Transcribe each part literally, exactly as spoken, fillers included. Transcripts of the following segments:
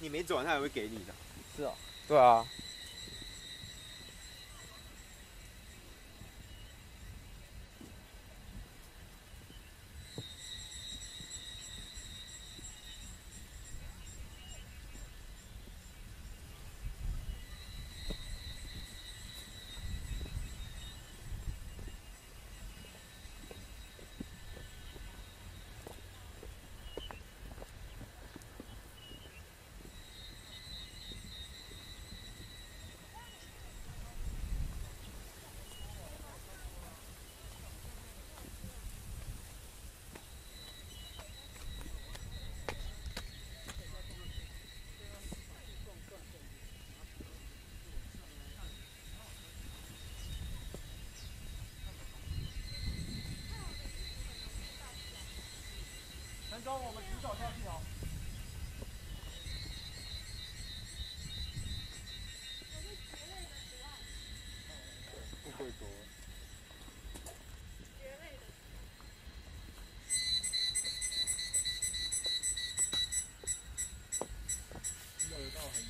你没走完，他也会给你的。 是哦。 对啊。 陈总，我们举手下去哦。 不会多。 热到很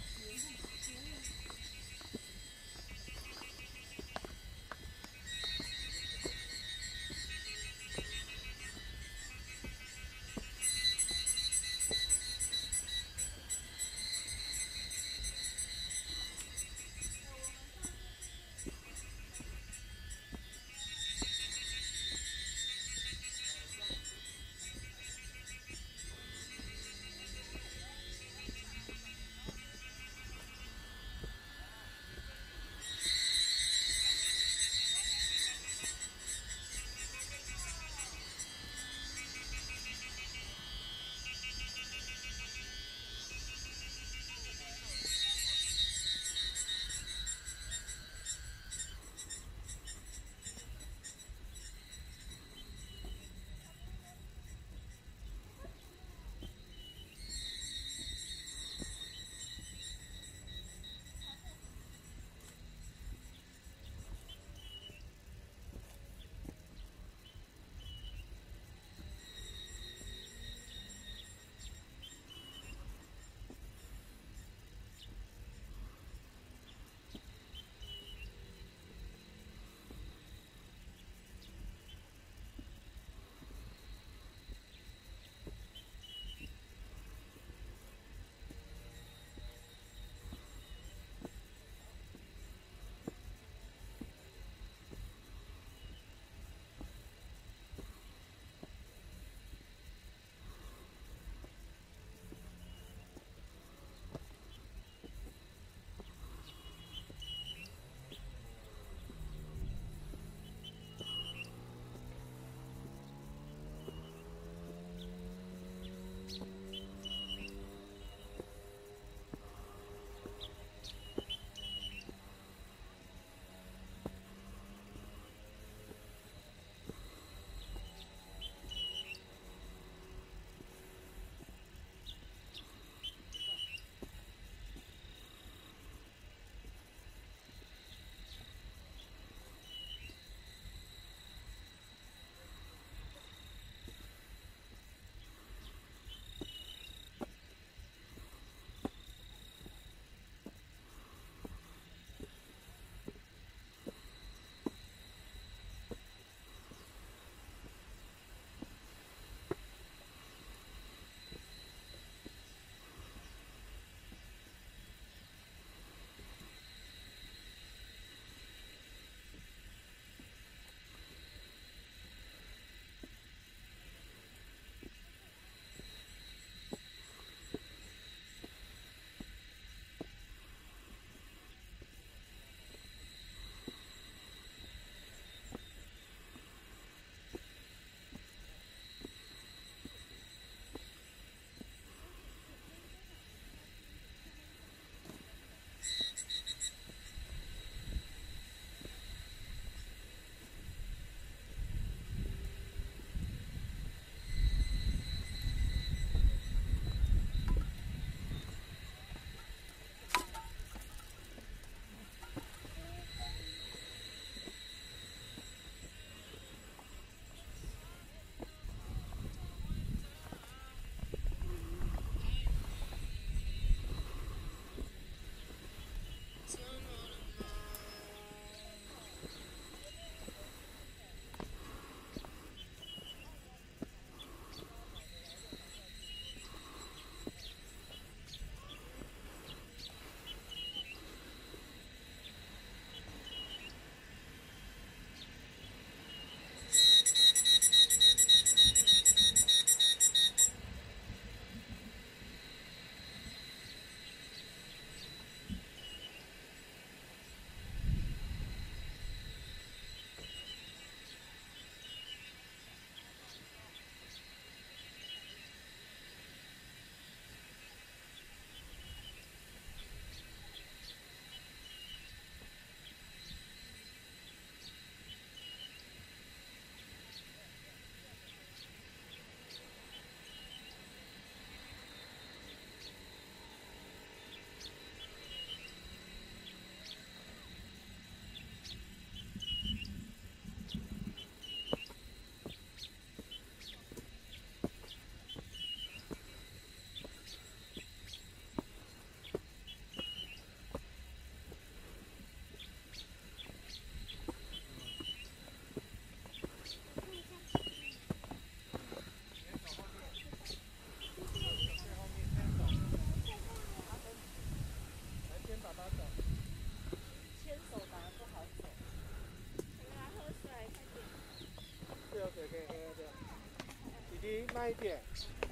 慢一点。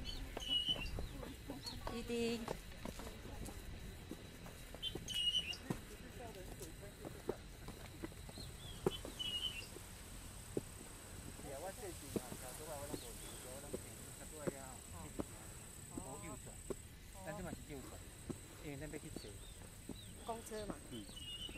滴滴。 咱这嘛是救船，因为咱要去坐公车嘛。 嗯。 对。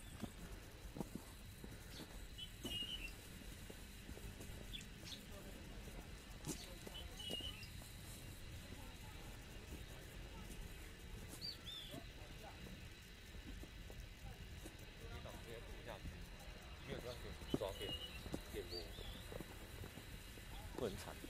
没有这样给刷电电波，会很惨。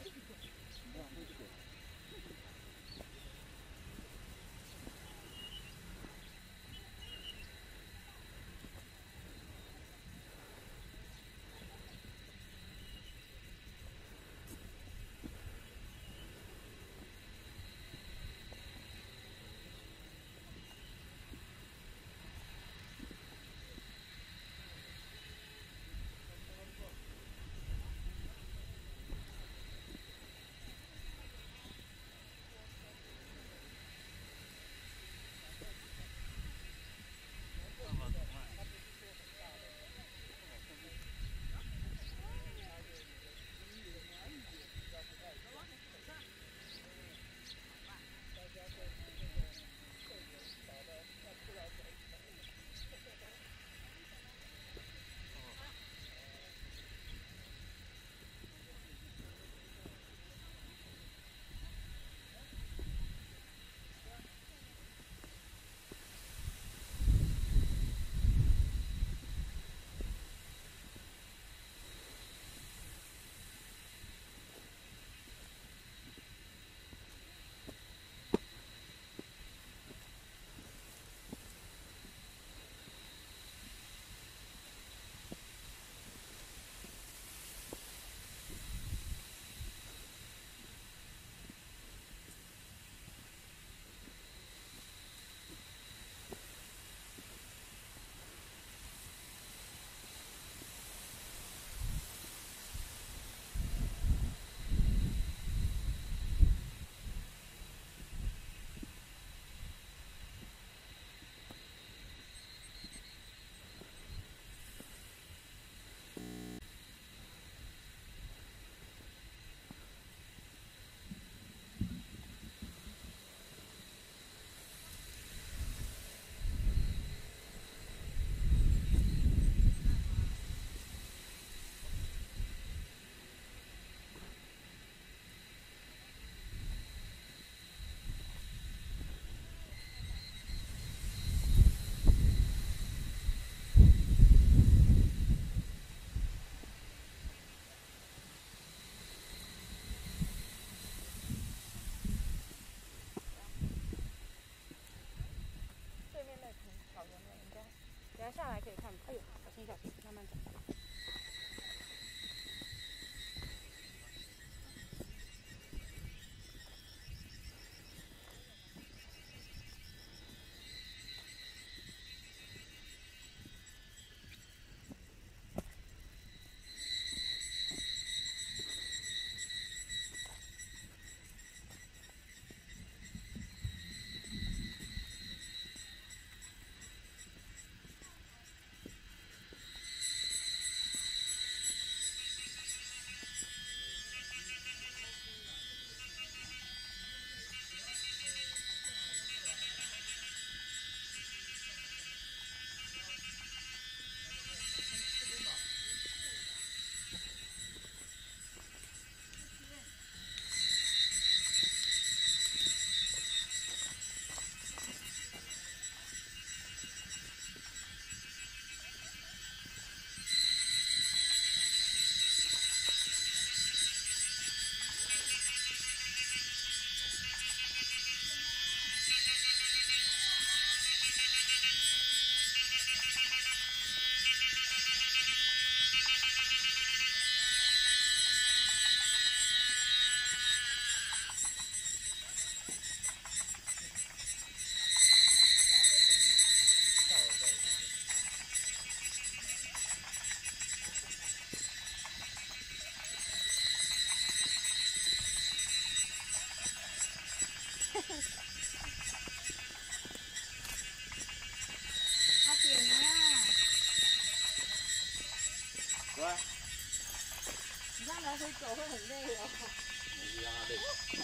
等下下来可以看，哎呦，小心小心，慢慢走。 手会很累哦。 你让他累。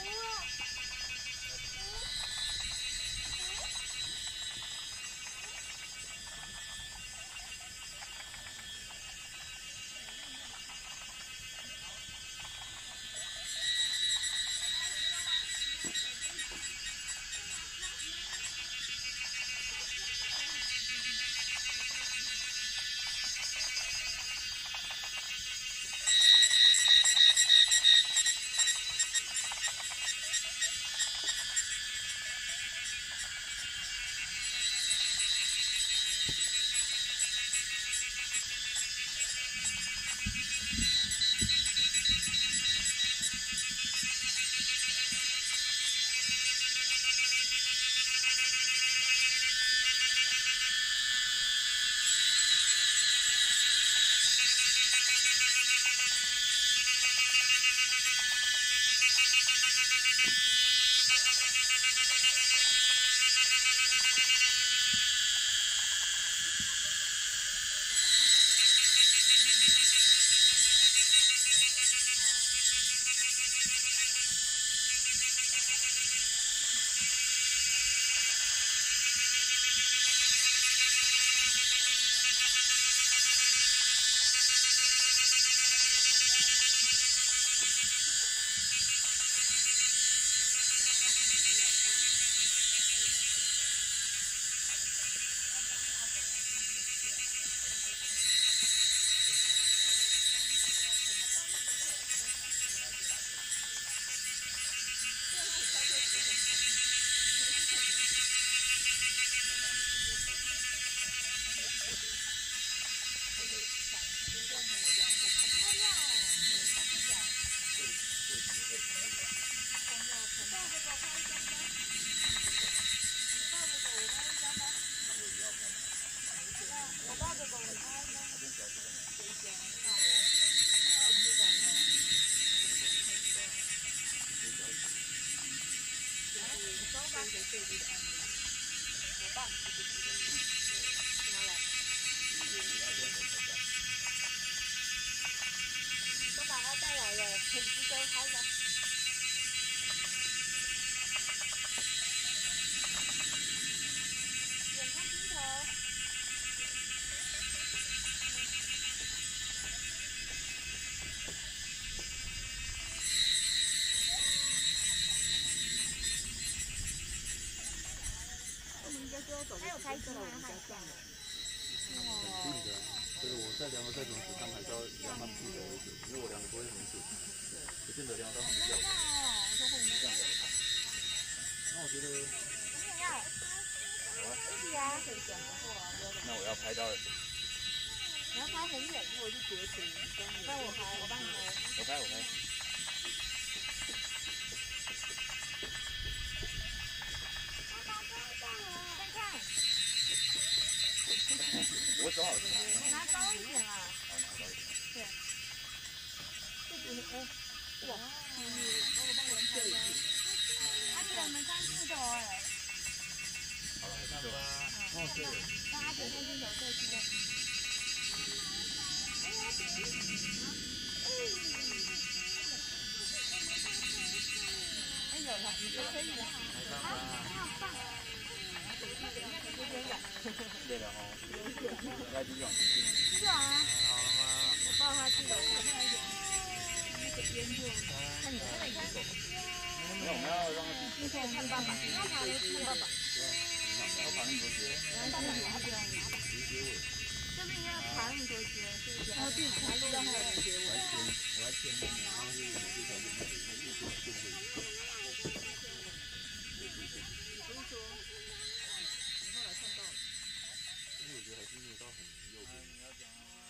都把它带来了，很值得拍的。远看镜头。还有开机吗？还有这样的。 很近的，所以我在量的这种纸上还是要量他们记得为准，因为我量的不会很准，不见得量到他们要的。 我说会影响。 那我觉得， 你想要？可以啊，可以选的货啊， 那我要拍到， 你要拍很远，或者是截图，帮我拍，我帮你拍。 我拍我拍。我手好长。 拿高一点啦。 好，拿高一点。 对。这里哎，哇，帮我帮我们拍一下。阿姐，我们看镜头哎。 好了，那就。哦，对。 让阿姐看镜头，对，是的。哎呀，哎有了，你说可以了。好，你好棒。有点远。 对了哦。应该继续往前进。 是啊。我抱他去楼下那一点。那个边就，看你那里看。 那我们要让他自己。 你可以看爸爸，要爬楼梯，爸爸。 要爬那么多阶。 然后爸爸拿起来，拿吧。就是应该要爬那么多阶，是不是？然后自己爬路到还有结尾。 我还牵，我还牵那个，然后就是我这条路那里，那右边就会。 不是说，你后来看到了？ 因为我觉得还是没有到很右边。